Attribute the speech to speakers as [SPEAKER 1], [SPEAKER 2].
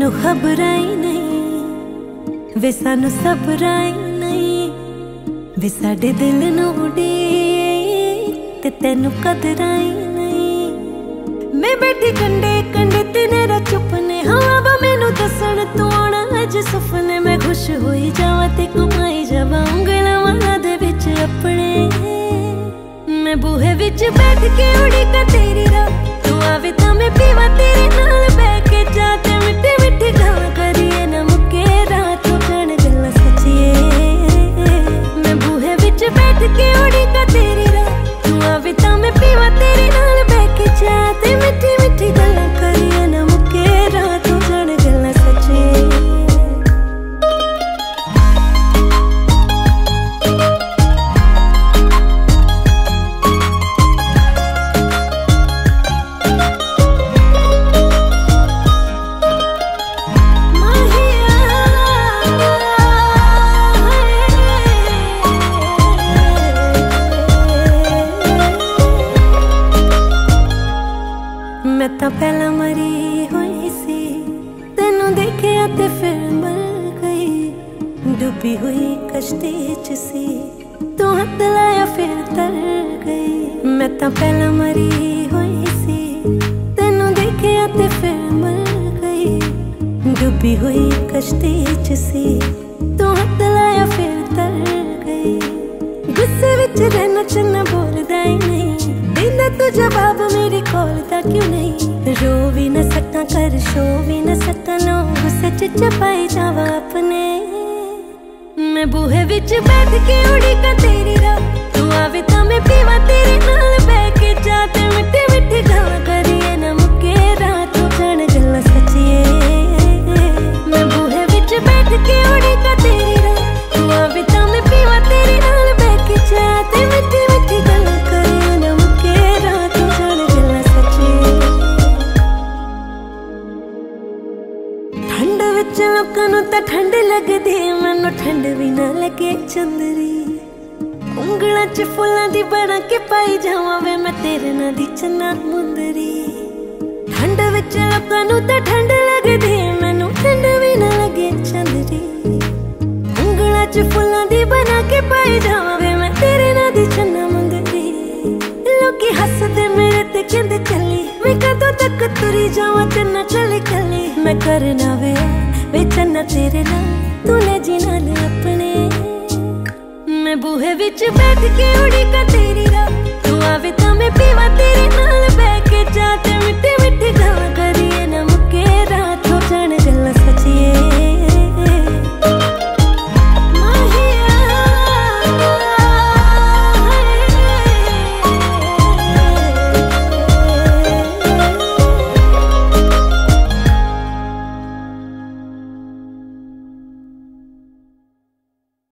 [SPEAKER 1] मैनू खबरां ही नहीं वे सानू सबरां ही नहीं वे साडे दिल नू उड़ीक ते तैनू कदरां ही नहीं। मैं बैठी कंडे कंडे तेरा चुपने हवा मैनू दसन तू आना अज सुपने मैं खुश होई जावा ते घुमाई जावा उंगलां वाला दे विच अपने। मैं बूहे विच बैठ के उड़ीका तेरी राह तू आवे तां मैं पीवा तेरे नाल बैठ के जा ते मिट्टी मिट्टी गल्लां करिए ना मुक्के रात हो जाण गल्लां सच्चिए। मैं बूहे विच बैठ के उड़ीका तेरी राह तू आवे तां मैं पीवा तेरे नाल बैठ के जा ते मिट्टी मिट्टी गल्लां करिए ना मुक्के रात हो जाण गल्लां सच्चिए। मैं तां पहला मरी हुई सी तेनू देखिया ते फिर मर गई डूबी हुई कश्ती च सी तू हाथ लाया फिर तर गई। मैं तां पहला मरी हुई सी तेनू देखिया ते फिर मर गई डूबी हुई कश्ती च सी तू हाथ लाया फिर तर गई। गुस्से विच रहना चन्ना बोलदा ही नहीं देंदा तू जवाब मेरी कॉल दा क्यों नहीं। रो भी न सका कर शो भी न सका नो गुस्से च चपाई जावा अपने। मैं बूहे विच बैठ के उड़ीका तेरी राह तू आवे तां मैं पीवा तेरे नाल बैठ के जा ते मिट्टी मिट्टी गल्लां करिए ना मुक्के रात हो जाण गल्लां सच्चिए। मैं बूहे विच बैठ के उड़ीका तेरी राह तू आवे तां मैं पीवा तेरे नाल बैठ के जा ते मिट्टी मिट्टी गल्लां करिए ना मुक्के रात हो जाण गल्लां सच्चिए। ठंड विच लोकां नूं तां ठंड लगदी मैनू ठंड भी ना लगे चंदरी उंगलां च फुल्लां दी बना के पाई जावां वे मैं तेरे नाल दी चन्ना मुंदरी। ठंड विच लोकां नूं तां ठंड लगदी मैनू ठंड भी ना लगे चंदरी उंगलां च फुल्लां दी बना के पाई जावां वे मैं तेरे नाल दी चन्ना मुंदरी। लोकी हसदे मेरे ते कहंदे चली मैं कदों तक तुरी जावां चन्ना कली कली। मैं करना वे चन्ना तेरे नाल तू ले जी नाल अपने। मैं बूहे विच बैठ के उड़ीका तेरी राह तू आवे तां मैं पीवा तेरे